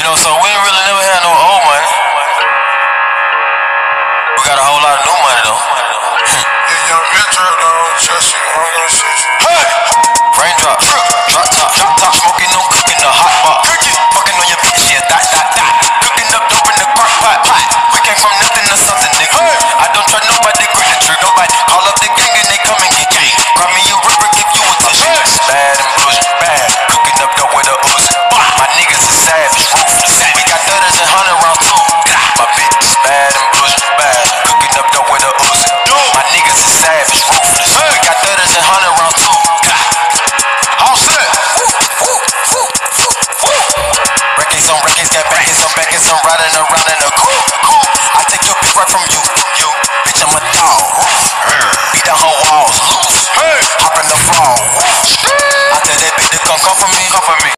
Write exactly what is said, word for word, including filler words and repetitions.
You know, so we ain't really never had no old money. We got a whole lot of new money though. Yeah, young Metro though, trust you, I'm gonna shoot you. Hey! Raindrop, drop top, drop top, smoking, no cooking the hot pot. Cooking, fucking on your bitch, yeah, that, that, that. Cooking up dope in the crock pot, pot. We came from nothing to something, nigga. Hey! I don't try nobody, grip the trick, nobody. Call up the gang and they come and get gang. Cry me a ripper, give you a tissue. Hey! Bad and bullshit, bad. Cooking up dope with a ooze. My niggas is savage, ruthless. We got thudders and hundred rounds too. My bitch is bad and bullshit, bad. Cooking up dope with a ooze. My niggas is savage, ruthless. We got thudders and hundred rounds too. All set. Records on records, got backers on backers. I'm riding around in a coupe. I take your bitch right from you.